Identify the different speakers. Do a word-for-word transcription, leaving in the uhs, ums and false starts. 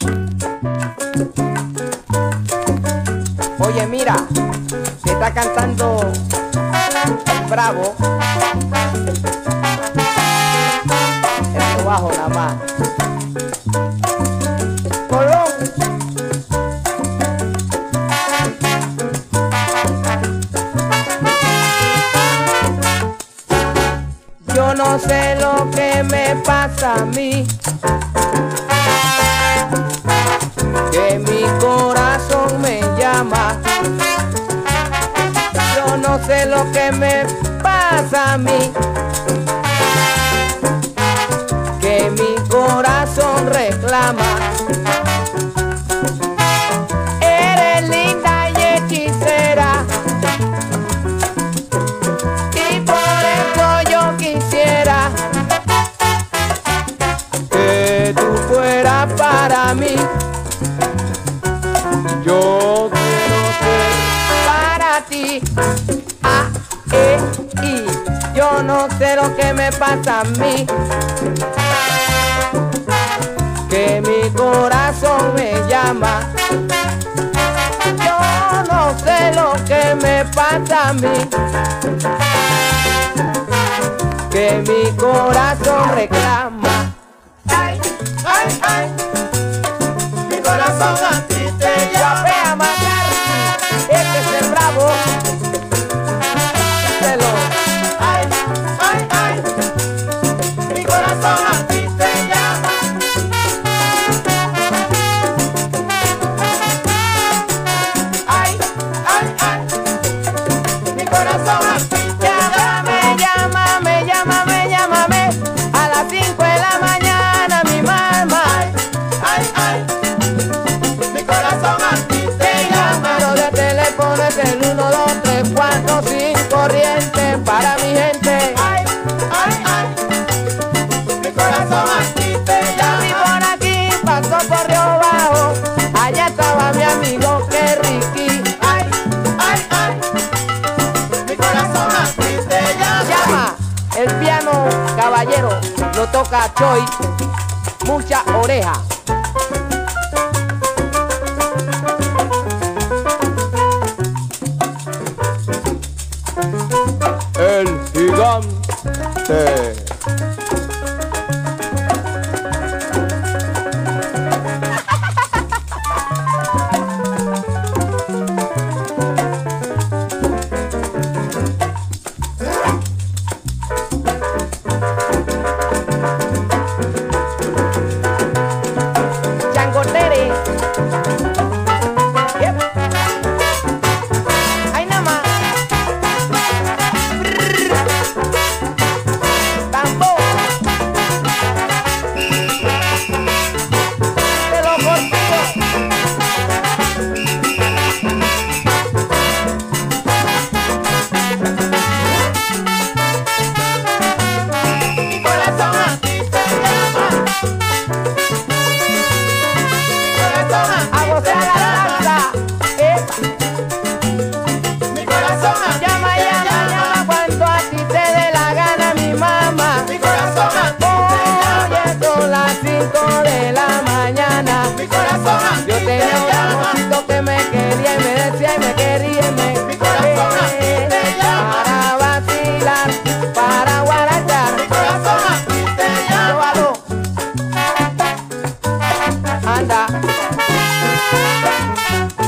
Speaker 1: Oye, mira, que está cantando el Bravo. El bajo nada más. Colón. Yo no sé lo que me pasa a mí, que mi corazón me llama. Yo no sé lo que me pasa a mí, que mi corazón reclama. Eres linda y hechicera, y por eso yo quisiera que tú fueras para mí. Yo quiero ser para ti. A, E, I. Yo no sé lo que me pasa a mí, que mi corazón me llama. Yo no sé lo que me pasa a mí, que mi corazón reclama.
Speaker 2: Ay, ay, ay, mi corazón a ti te llama.
Speaker 1: Vea McCarthy, este es el Bravo. Díselo.
Speaker 2: Ay, ay, ay, mi corazón a ti te llama. Ay, ay, ay, mi corazón a ti te llama.
Speaker 1: Llámame, llámame, llámame, llámame a las cinco de la mañana, mi mamá.
Speaker 2: Ay, ay, mi corazón a ti te
Speaker 1: El
Speaker 2: llama.
Speaker 1: número de teléfono es el uno, dos, tres, cuatro, cinco, corriente para mi gente.
Speaker 2: Ay, ay, ay, mi corazón a ti te
Speaker 1: Y
Speaker 2: llama.
Speaker 1: por aquí pasó por Río Bajo, allá estaba mi amigo que Ricky.
Speaker 2: Ay, ay, ay, mi corazón a ti te llama.
Speaker 1: Llama, el piano caballero lo toca Choi, mucha oreja. El gigante. Changotere. Yep. Ay, nada más. Brrr. Tambor. De los cortillos.
Speaker 2: Mi corazón a ti te llama. Mi corazón a
Speaker 1: A
Speaker 2: ti te
Speaker 1: gozar la
Speaker 2: llama.
Speaker 1: salsa. Eh.
Speaker 2: Mi corazón a ti
Speaker 1: Llama,
Speaker 2: te
Speaker 1: llama, llama
Speaker 2: llama.
Speaker 1: cuando a ti te dé la gana, mi mamá.
Speaker 2: Mi corazón a ti te
Speaker 1: Oye,
Speaker 2: llama.
Speaker 1: son las cinco de la mañana.
Speaker 2: Mi corazón a
Speaker 1: Yo
Speaker 2: ti te
Speaker 1: tenía un
Speaker 2: llama.
Speaker 1: amorcito que me quería y me decía y me quería y me
Speaker 2: Mi corazón a ti te llama.
Speaker 1: para vacilar, para guarachar.
Speaker 2: Mi corazón a ti te llama.
Speaker 1: Llévalo. Anda.